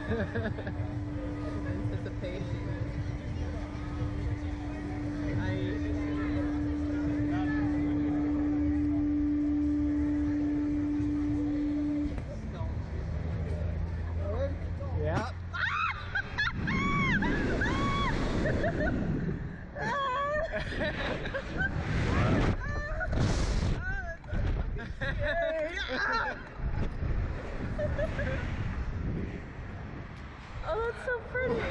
Anticipation. Yeah. Oh, that's so pretty.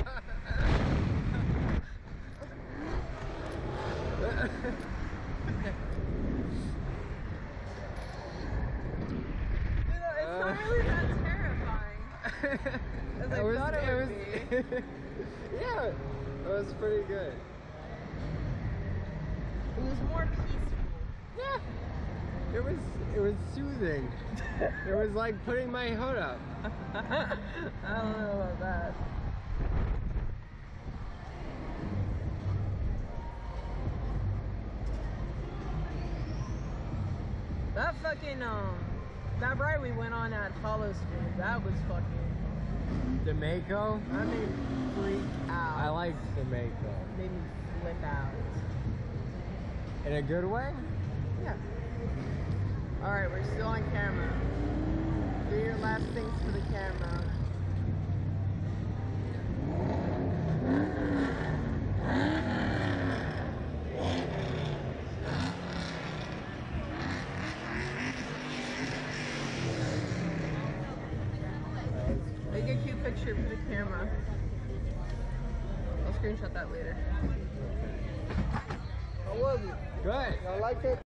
It's not really that terrifying as I thought it would be. Yeah, it was pretty good. It was more peaceful. Yeah, it was soothing. It was like putting my hood up. I don't know about that. That fucking that ride we went on at Hollow Stream, that was fucking DeMaco? that made me freak out. I like DeMaco. Made me flip out. In a good way? Yeah. Alright, we're still on camera. Do your last things for the camera. Make a cute picture for the camera. I'll screenshot that later. How was it? Good. I like it.